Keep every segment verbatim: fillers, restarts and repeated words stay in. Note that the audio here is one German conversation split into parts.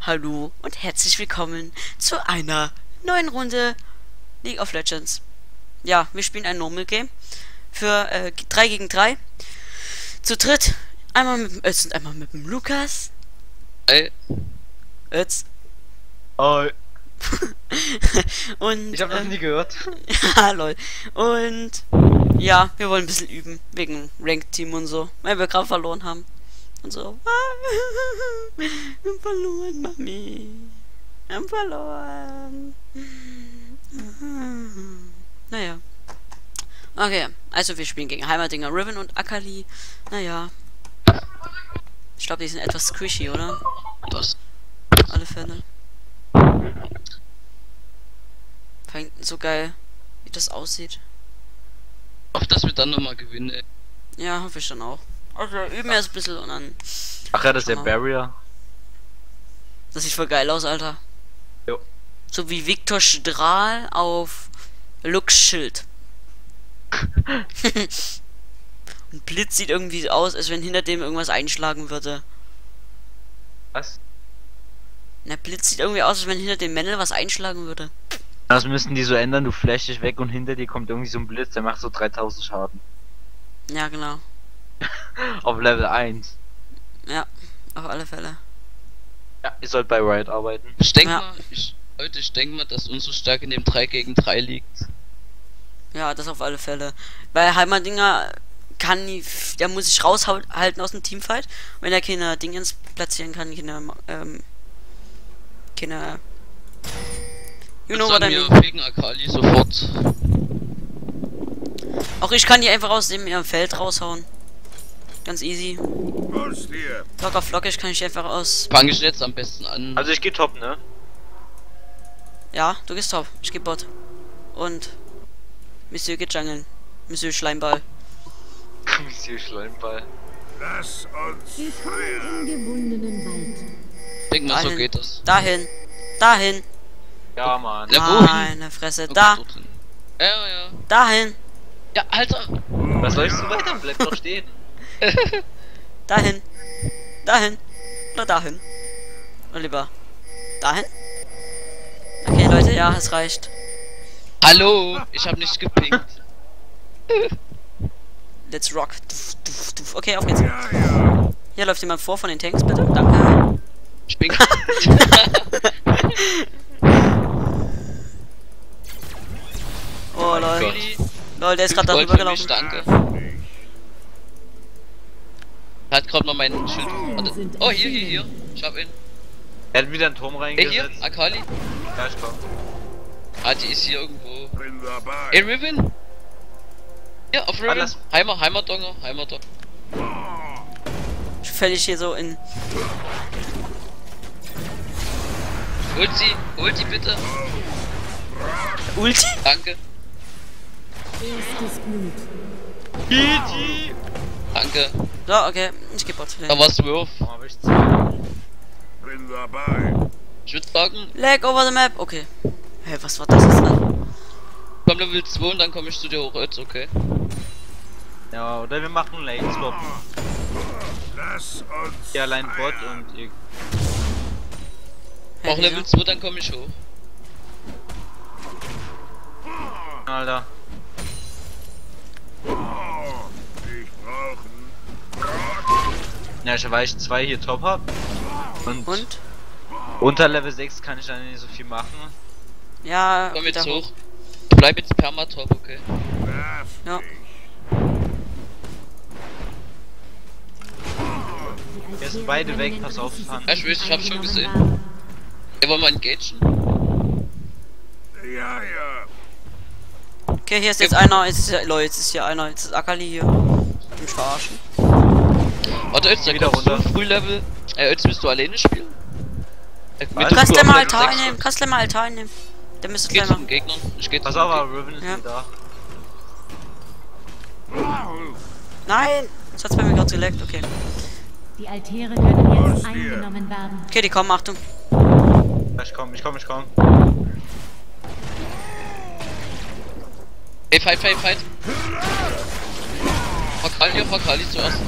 Hallo und herzlich willkommen zu einer neuen Runde League of Legends. Ja, wir spielen ein Normal Game für äh, drei gegen drei. Zu dritt. Einmal mit dem Ötz und einmal mit dem Lukas. Ey. Ötz. Hi. Und ich habe das ähm, nie gehört. Ja, lol. Und ja, wir wollen ein bisschen üben wegen Ranked Team und so, weil wir gerade verloren haben. Und so. Wir haben verloren, Mami. Wir haben verloren. Naja. Okay, also wir spielen gegen Heimerdinger, Riven und Akali. Naja. Ich glaube, die sind etwas squishy, oder? Das. Auf alle Fälle. Fängt so geil, wie das aussieht. Auf dass wir dann nochmal gewinnen, ey. Ja, hoffe ich dann auch. Also üben wir jetzt ein bisschen und dann. Ach ja, das ist der Barrier. Das sieht voll geil aus, Alter. Jo. So wie Viktor Strahl auf Lux Schild. Und Blitz sieht irgendwie aus, als wenn hinter dem irgendwas einschlagen würde. Was? Na, Blitz sieht irgendwie aus, als wenn hinter dem Männel was einschlagen würde. Das müssen die so ändern, du flashst dich weg und hinter dir kommt irgendwie so ein Blitz, der macht so dreitausend Schaden. Ja, genau. Auf Level eins. Ja, auf alle Fälle. Ja, ihr sollt bei Riot arbeiten. Ich denke Ja. mal, ich, Leute, ich denke mal, dass unsere Stärke in dem drei gegen drei liegt. Ja, das auf alle Fälle. Weil Heimerdinger kann, nie- der muss sich raushalten aus dem Teamfight. Wenn er keine Dingens platzieren kann, keine, ähm, keine, you know what I wir mean. gegen Akali sofort. Auch ich kann die einfach aus dem ihrem Feld raushauen. Ganz easy. Locker flockig kann ich die einfach aus. Fange ich jetzt am besten an. Also ich geh top, ne? Ja, du gehst top. Ich geh Bot. Und Monsieur geht jungeln. Monsieur Schleimball. Monsieur Schleimball. Lass uns Willkommen im gewundenen Wald. Ich denke mal, so Dahin. geht das. Dahin. Dahin. Ja, Mann. Ja, wohin? Meine Fresse. Okay, Da. dorthin. Ja, ja. Dahin. Ja, Alter. Was soll ich so weiter? Bleib doch stehen. Dahin. Dahin. Oder dahin. Oder lieber. Dahin. Okay, Leute, ja, es reicht. Hallo, ich habe nicht gepinkt. Let's rock. Duf, duf, duf. Okay, auf geht's. Ja, ja. Hier läuft jemand vor von den Tanks, bitte. Danke. Ich bin. Oh, lol. Billy, Lol, der ist gerade Gold darüber für mich, gelaufen. danke. Er hat gerade mal meinen Schild. Warte. Oh, hier, hier, hier. Ich hab ihn. Er hat wieder einen Turm Ey, hier, reingesetzt. Akali. Ja, ich komm. Ah, die ist hier irgendwo. Bin dabei. Ey, Riven. Hier, auf Riven. Alles. Heimer, Heimerdonger, Heimerdonger. Ich fäll ich hier so in. Holt sie, holt sie bitte. Ulti? Danke, Erstes Blut. danke. So, okay. Ich geh Bot. Da war's Wurf. Oh, hab ich zwei. Bin dabei. Ich würde sagen, Lag over the map. Okay. Hä, hey, was war das jetzt? Alter? komm Level zwei und dann komme ich zu dir hoch jetzt, okay? Ja, oder wir machen Lane Swap. Lass uns Hier allein Bot und ihr. Hä, Auch wieso? Level zwei, dann komme ich hoch. Alter. Ich brauchen. Ja, ich weil ich zwei hier top hab. Und, Und? unter Level sechs kann ich dann nicht so viel machen. Ja, Komm wieder jetzt hoch. hoch. Ich bleib jetzt permatop, okay? Werf Ja. Jetzt sind beide weg, pass auf, Fan. Ja, ich weiß, ich hab's schon gesehen. Ey, wollen wir engagen? Ja, ja. Okay, hier ist jetzt einer. Jetzt ist, ja, Leute, jetzt ist hier einer. Jetzt ist Akali hier. Mich verarschen. Warte, jetzt, da Wieder kommst du runter. Frühlevel. Ey, jetzt willst du alleine spielen? Äh, Was? mit Du kannst dem gleich mal Level Altar sechs. einnehmen. Kannst gleich mal Altar einnehmen. Der müsste Ich gleich geh zu machen. den Gegnern. Ich geh zu Pass den auf, Gegnern. aber Riven ist Ja. wieder da. Nein! Das hat's bei mir gerade geleckt. Okay. Die Altäre können jetzt eingenommen werden. Okay, die kommen. Achtung. Ja, ich komm, ich komm, ich komm. Ey, fight, fight, fight. Fakali, hier, Fakali zuerst.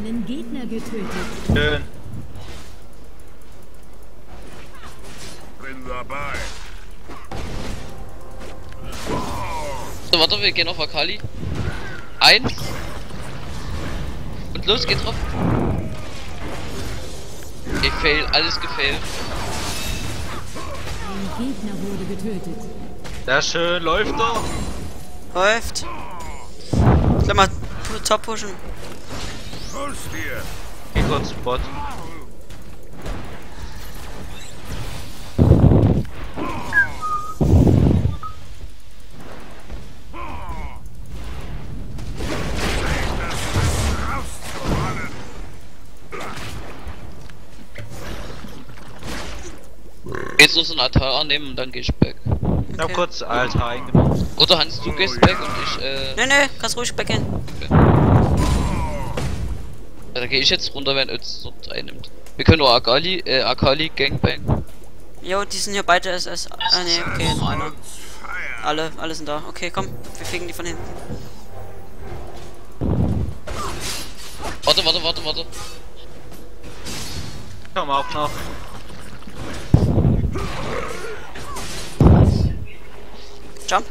Einen Gegner getötet. Schön. Bin dabei. So, warte, wir gehen auf Akali. Eins. Und los, geht drauf. Okay, fail, alles gefailt. Ein Gegner wurde getötet. Sehr schön, läuft doch. Läuft. Lass mal pu- top pushen. Los dir. Geh kurz Spot. Jetzt noch so ein Altar nehmen und dann geh ich back. Ich hab kurz Alter eingenommen. Oder Hans, du gehst back und ich, äh. Nö, nö, kannst ruhig backen. Ja, da gehe ich jetzt runter, wenn Ötz dort einnimmt. Wir können nur Akali, äh, Akali Gangbang. Jo, die sind ja beide S S. Ah, ne, okay, nur einer. Alle, alle sind da. Okay, komm, wir fegen die von hinten. Warte, warte, warte, warte. Komm auch noch. Jump.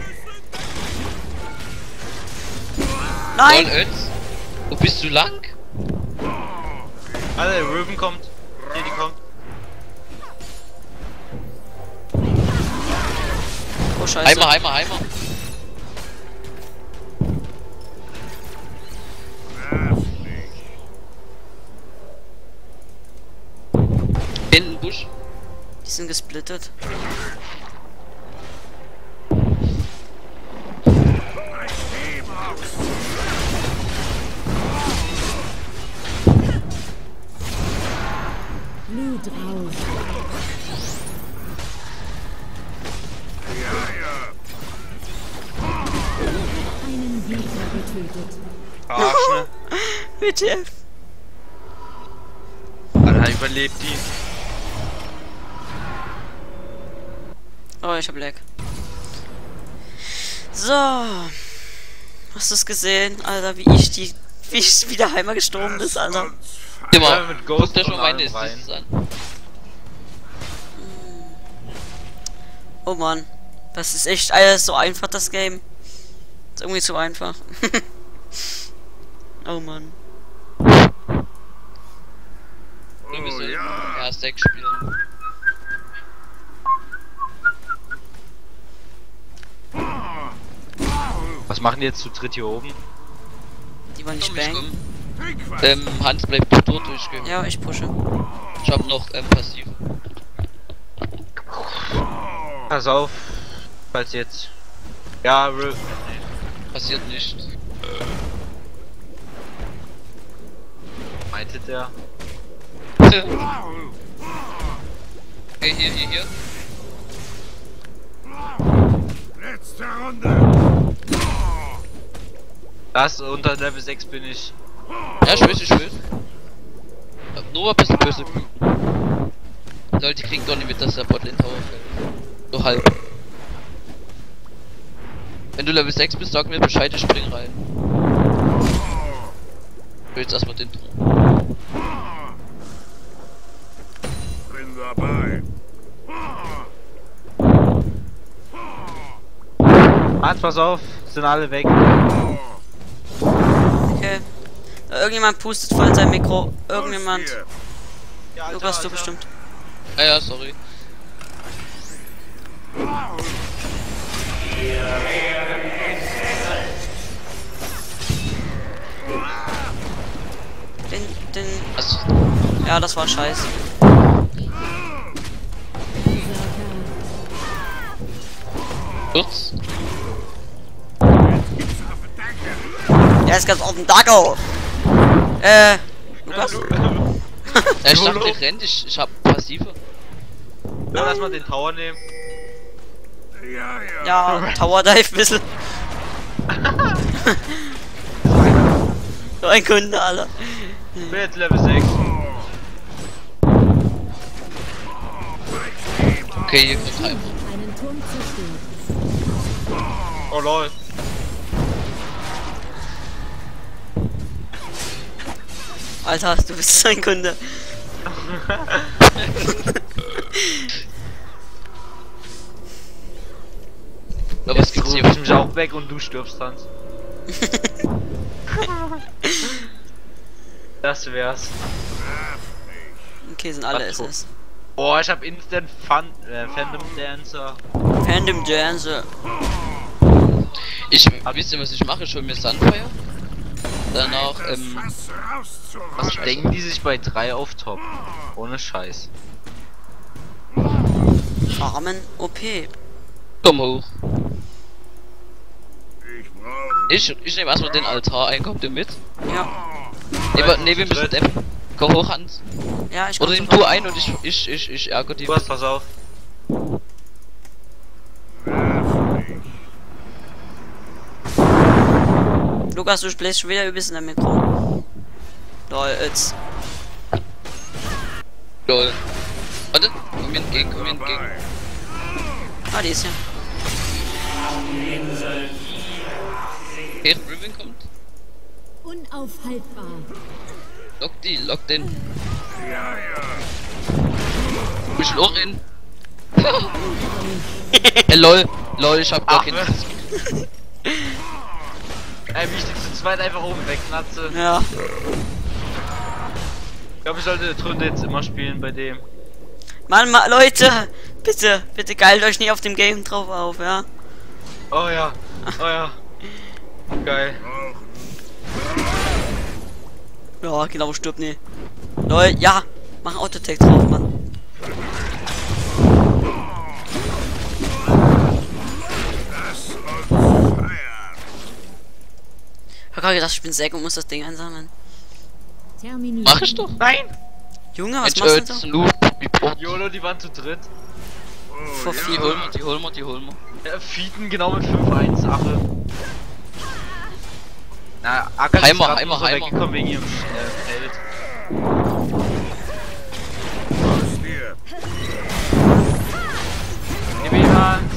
Voll Nein! Ötz. Wo bist du lang? Alter, Ruben kommt. Hier, die kommt. Oh, scheiße. Heimer, Heimer, Heimer. Nerv nicht. Hinten Busch. Die sind gesplittet. Ein Seebox. Blut raus. Ja, ja. Einen Gegner getötet. Arsch, ne? W T F. Alter, überlebt die. Oh, ich hab Lag. So. Hast du es gesehen, Alter, wie ich die. Wie ich wieder Heimer gestorben ist, Alter. Uns Geh Ja, mal, mit guck Ghost dir schon und meine allem rein. Assists an. Oh Mann. Das ist echt alles so einfach, das Game. Ist irgendwie zu einfach. Oh Mann. Wir Oh müssen ja. ja sechs spielen. Was machen die jetzt zu dritt hier oben? Die wollen nicht Komm, ich bang. komm. Ähm, Hans bleibt dort durchgehen. Ja, ich pushe. Ich hab noch ähm, passiv. Pass auf. Falls jetzt. Ja, Ru Passiert nicht. meinte der. Okay, hier, hier, hier. Letzte Runde. Das unter Level sechs bin ich. Ja, ich weiß, ich weiß. Hab nur ein bisschen böse. Leute, die kriegen doch nicht mit, dass der Bot in Tower fällt. So halb. Wenn du Level sechs bist, sag mir Bescheid, ich spring rein. Ich will jetzt erstmal den Thron. Bin dabei. Hans, pass auf, sind alle weg. Okay. Irgendjemand pustet voll in sein Mikro. Irgendjemand. Los dir. Ja, Lukas, du bestimmt. Ah ja, sorry. Den, den. Also, Ja, das war ein Scheiß. kurz. Er ist ganz auf dem Dago. Äh. Lukas? Ja, ich dachte, der rennt, ich, ich hab passive. Ja, lass mal den Tower nehmen. Ja, ja. Ja, Tower Dive bisschen. So ein Kunde, Alter. Ich bin jetzt Level sechs. Okay, hier kommt Heimer. Einen Turm zerstört. Oh lol. Alter, du bist so ein Kunde. Aber was Jetzt gibt's ruf hier? ich mich auch weg und du stirbst, Hans. Das wär's. Okay, sind alle Ach so. S S. Boah, ich hab Instant Fun, äh, Phantom Dancer. Random Dance. Ich, wisst ihr was ich mache? Ich hol mir Sunfire. Danach, ähm, Was Was rauszureißen. denken die sich bei drei auf Top? Ohne Scheiß. Farmen O P. komm hoch. Ich brauche Ich, ich nehme erstmal den Altar ein, kommt ihr mit? Ja. Ne, wa- nee, wir müssen Deppen. Komm hoch, Hans. Ja, ich komm Oder nimm sofort. du ein und ich, ich, ich, ich ärgere die. Was, pass auf. Lukas, du bläst schon wieder übelst in der Mikro. Lol, jetzt. Lol. Warte, komm mir entgegen, komm mir entgegen. Ah, die ist ja. Okay, Riven kommt. Unaufhaltbar. Lock die, lock den. Ja, ja. Ich will auch rein. Ey, lol. Lol, ich hab gar Ach, keinen. was? Ey, wie ich die zu zweit einfach oben wegknatze. Ja. Ich glaube, ich sollte die Runde jetzt immer spielen bei dem. Mann, ma Leute, bitte, bitte geilt euch nicht auf dem Game drauf auf, ja. Oh ja, oh ja. Geil. Ja, genau, stirbt nie. Lol, ja, mach Autotech drauf, Mann. Lass uns feiern. Ich hab gerade gedacht, ich bin Säck und muss das Ding einsammeln. Terminiert. Mach ich doch. Nein! Junge, was Mensch, machst äh, du da? Snoop, wie Brot. YOLO, die waren zu dritt. Vor Die vier. holen wir, die holen wir, die holen wir. Ja, Fieten genau mit fünf eins Ache. Na, Acker ist Heimer, grad Heimer, nur so Heimer. weggekommen wegen ihrem äh, Feld. Aus dir. Gib ihm Hans.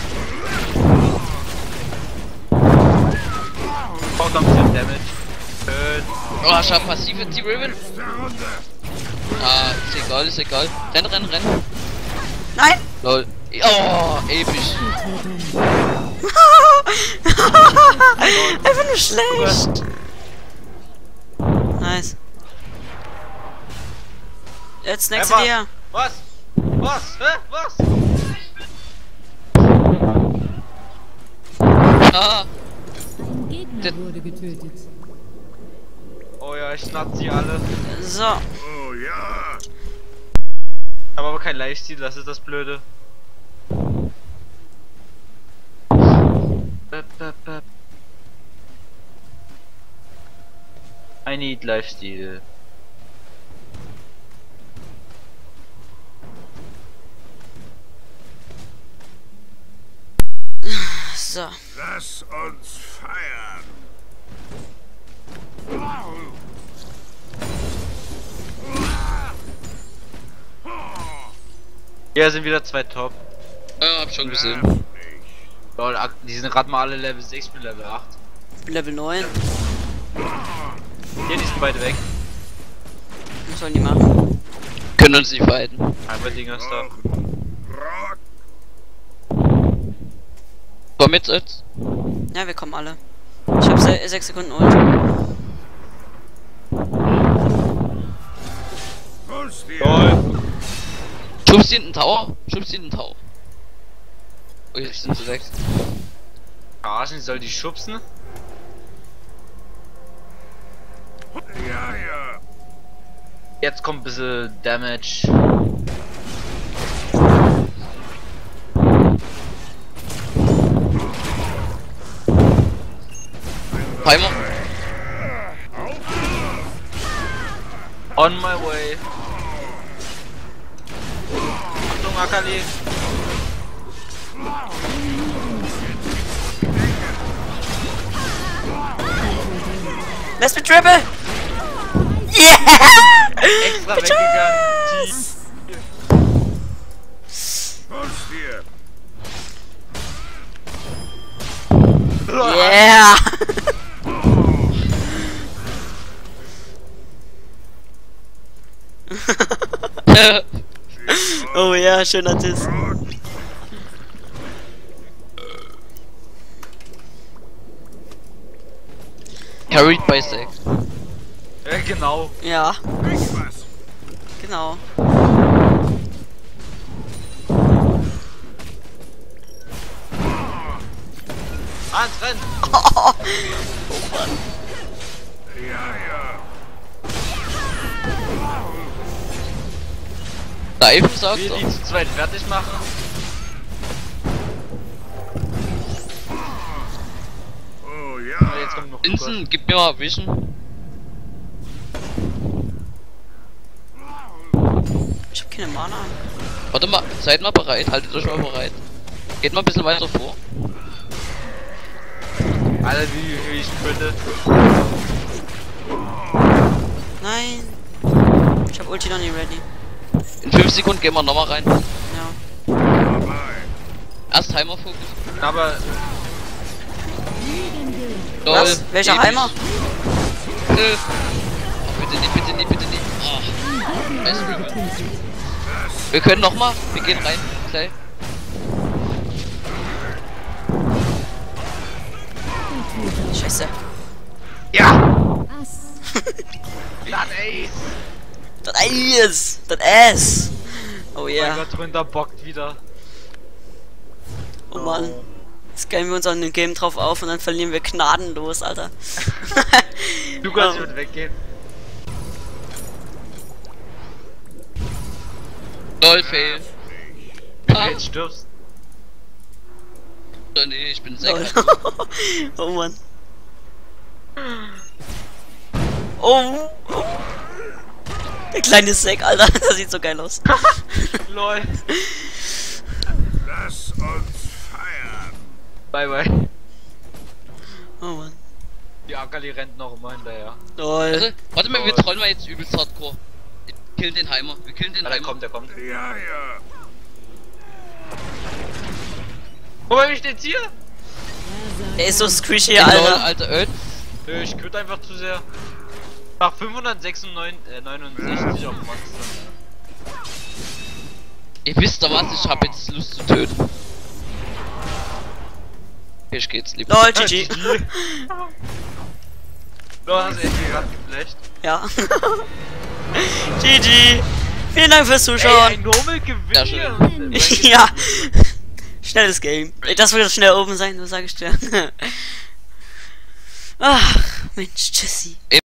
Braucht noch ein bisschen Damage. Schön. Oh, ich hab passive die Riven. Letzte Runde. Ah, ist egal, ist egal. Renn, renn, renn. Nein! Lol. Oh, episch. Einfach nur schlecht. Nice. Jetzt next Einfach- dir. Was? Was? Hä? Was? Ah, Ein Gegner Der- wurde getötet. Oh ja, ich schnapp sie alle. So. Oh ja. Ich hab aber kein Lifesteal, das ist das Blöde. Bap, bap, bap. I need Lifesteal. So. Lass uns feiern. Hier sind wieder zwei Top. ja, hab schon gesehen. Lol, ak- die sind gerade mal alle Level sechs, ich bin Level acht. Ich bin Level neun. Hier, die sind beide weg. Was sollen die machen? Können uns nicht fighten. Einmal Dinger ist da. Rock. Komm jetzt, jetzt. Ja, wir kommen alle. Ich hab se sechs Sekunden Ult. Aus dir. Lol. Schubst ihn in den Tower. Schubst ihn in den Tower. Oh, jetzt sind sie sechs. Arschen, soll die schubsen? Ja, ja. Jetzt kommt ein bisschen Damage. Heimer. On my way. Achtung, Akali. Lass mich triple! Yeah! Extra weggegangen. Tschüss! Aus dir. Lol. Yeah! Oh ja, schöner Diss. Carried by Zack. Ja, genau. Ja, Nicht was. genau. Hans, renn! Ja, ja. Diven sagt Wir er. die zu zweit fertig machen. Oh Ja, ja. jetzt kommt noch Lukas. Vincent, gib mir mal Vision. Ich hab keine Mana. Warte mal, seid mal bereit, haltet euch mal bereit. Geht mal ein bisschen weiter vor. Alter, wie, wie ich könnte. Nein. Ich hab Ulti noch nie ready. In fünf Sekunden gehen wir nochmal rein. Ja. Dabei. Erst Heimer-Fokus. Aber Lol. Was? Welcher Ewig. Heimer? Äh. Oh, bitte nicht, bitte nicht, bitte nicht. Ah. Scheiße, wir können- Wir können nochmal. Wir gehen rein. Gleich. Scheiße. ja! Ass. Dann Ace! Das Eis! Das Ass! Oh Oh mein ja. Gott, runter bockt wieder. Oh Mann. Jetzt gehen wir uns an dem Game drauf auf und dann verlieren wir gnadenlos, Alter. Lukas Oh. wird weggehen. Lol, fail. Ah, Jetzt stirbst. nee, ich bin Zack. Lol. Oh Mann. Oh. Oh. Der kleine Sack, Alter. Das sieht so geil aus. Lol. Lass uns feiern. Bye bye. Oh Mann. Die Akali rennt noch immer hinterher. Lol. Also, warte mal, wir trollen mal jetzt übelst hardcore. Wir killen den Heimer. Wir killen den Ah, der Heimer. kommt, der kommt. Ja, ja. Guck mal, wie steht's hier? Der ist so squishy, Lol, Alter. alter Öl. Nö, ich quitte einfach zu sehr. Nach fünfhundertsechsundneunzig äh, neunundsechzig auf Max. Ihr wisst doch was, ich hab jetzt Lust zu töten. Okay, ich geht's lieber. Lol, G G. Du hast endlich gerade geflasht. Ja. G G. Vielen Dank fürs Ey, Zuschauen. ein Normal gewinnt Ja, schön. hier. Ja. Schnelles Game. Das wird schnell oben sein, so sage ich dir. Ach, Mensch, tschüssi.